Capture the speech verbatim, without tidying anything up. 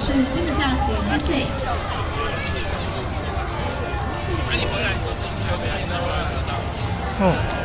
是新的假期，谢谢。 嗯。